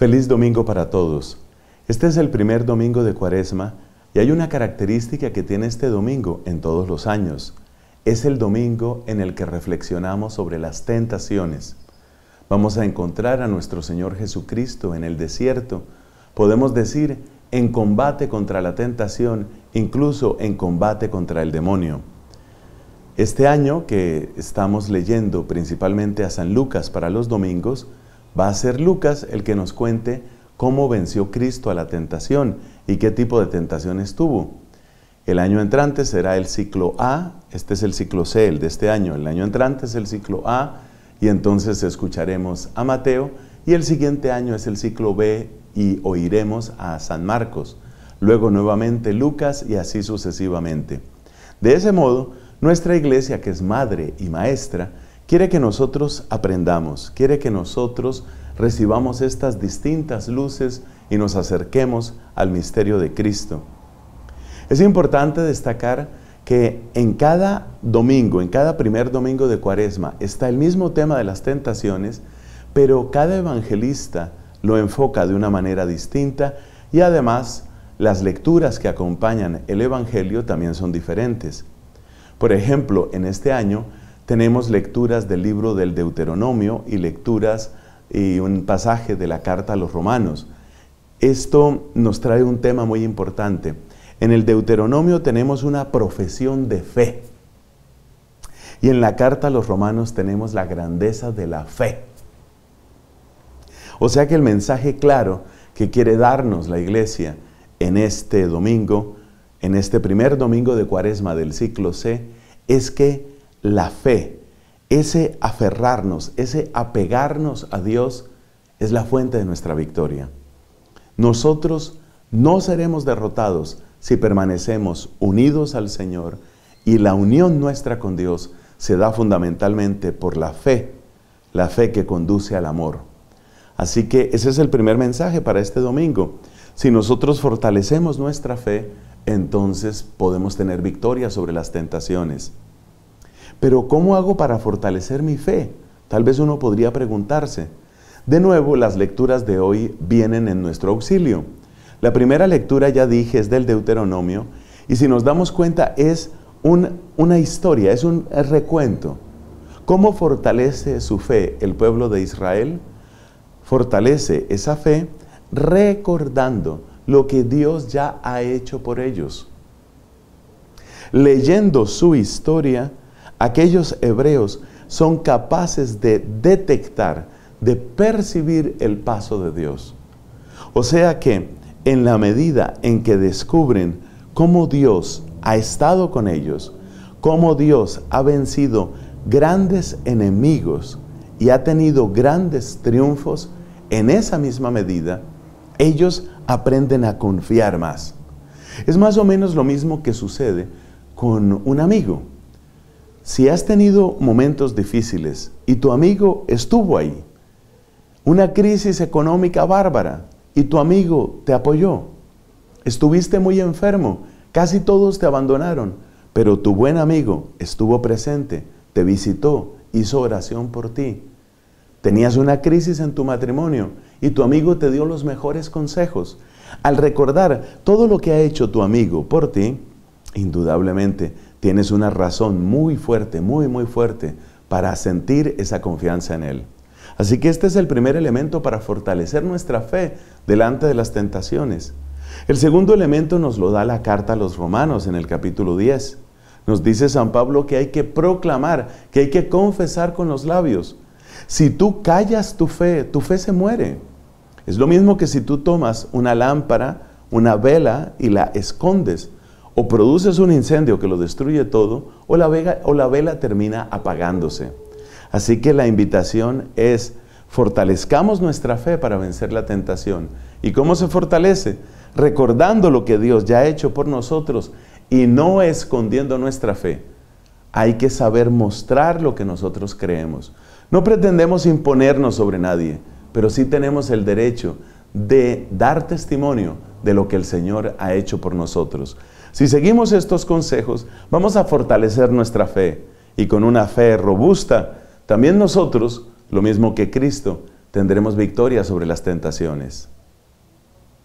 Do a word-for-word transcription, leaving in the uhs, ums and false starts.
Feliz domingo para todos. Este es el primer domingo de Cuaresma y hay una característica que tiene este domingo en todos los años. Es el domingo en el que reflexionamos sobre las tentaciones. Vamos a encontrar a nuestro Señor Jesucristo en el desierto, podemos decir, en combate contra la tentación, incluso en combate contra el demonio. Este año que estamos leyendo principalmente a San Lucas para los domingos, va a ser Lucas el que nos cuente cómo venció Cristo a la tentación y qué tipo de tentaciones tuvo. El año entrante será el ciclo A, este es el ciclo C, el de este año. El año entrante es el ciclo A y entonces escucharemos a Mateo, y el siguiente año es el ciclo B y oiremos a San Marcos. Luego nuevamente Lucas y así sucesivamente. De ese modo, nuestra iglesia, que es madre y maestra, quiere que nosotros aprendamos, quiere que nosotros recibamos estas distintas luces y nos acerquemos al misterio de Cristo. Es importante destacar que en cada domingo, en cada primer domingo de Cuaresma, está el mismo tema de las tentaciones, pero cada evangelista lo enfoca de una manera distinta y además las lecturas que acompañan el evangelio también son diferentes. Por ejemplo, en este año tenemos lecturas del libro del Deuteronomio y lecturas y un pasaje de la carta a los romanos. Esto nos trae un tema muy importante. En el Deuteronomio tenemos una profesión de fe y en la carta a los romanos tenemos la grandeza de la fe. O sea que el mensaje claro que quiere darnos la iglesia en este domingo, en este primer domingo de Cuaresma del ciclo C, es que la fe, ese aferrarnos, ese apegarnos a Dios, es la fuente de nuestra victoria. Nosotros no seremos derrotados si permanecemos unidos al Señor, y la unión nuestra con Dios se da fundamentalmente por la fe, la fe que conduce al amor. Así que ese es el primer mensaje para este domingo. Si nosotros fortalecemos nuestra fe, entonces podemos tener victoria sobre las tentaciones. Pero ¿cómo hago para fortalecer mi fe? Tal vez uno podría preguntarse. De nuevo, las lecturas de hoy vienen en nuestro auxilio. La primera lectura, ya dije, es del Deuteronomio, y si nos damos cuenta es un, una historia, es un recuento. ¿Cómo fortalece su fe el pueblo de Israel? Fortalece esa fe recordando lo que Dios ya ha hecho por ellos. Leyendo su historia, aquellos hebreos son capaces de detectar, de percibir el paso de Dios. O sea que en la medida en que descubren cómo Dios ha estado con ellos, cómo Dios ha vencido grandes enemigos y ha tenido grandes triunfos, en esa misma medida, ellos aprenden a confiar más. Es más o menos lo mismo que sucede con un amigo. Si has tenido momentos difíciles y tu amigo estuvo ahí, una crisis económica bárbara y tu amigo te apoyó, estuviste muy enfermo, casi todos te abandonaron, pero tu buen amigo estuvo presente, te visitó, hizo oración por ti. Tenías una crisis en tu matrimonio y tu amigo te dio los mejores consejos. Al recordar todo lo que ha hecho tu amigo por ti, indudablemente tienes una razón muy fuerte, muy muy fuerte para sentir esa confianza en él. Así que este es el primer elemento para fortalecer nuestra fe delante de las tentaciones. El segundo elemento nos lo da la carta a los romanos en el capítulo diez. Nos dice San Pablo que hay que proclamar, que hay que confesar con los labios. Si tú callas tu fe, tu fe se muere. Es lo mismo que si tú tomas una lámpara, una vela y la escondes. O produces un incendio que lo destruye todo, o la, vega, o la vela termina apagándose. Así que la invitación es, fortalezcamos nuestra fe para vencer la tentación. ¿Y cómo se fortalece? Recordando lo que Dios ya ha hecho por nosotros y no escondiendo nuestra fe. Hay que saber mostrar lo que nosotros creemos. No pretendemos imponernos sobre nadie, pero sí tenemos el derecho de dar testimonio de lo que el Señor ha hecho por nosotros. Si seguimos estos consejos, vamos a fortalecer nuestra fe, y con una fe robusta, también nosotros, lo mismo que Cristo, tendremos victoria sobre las tentaciones.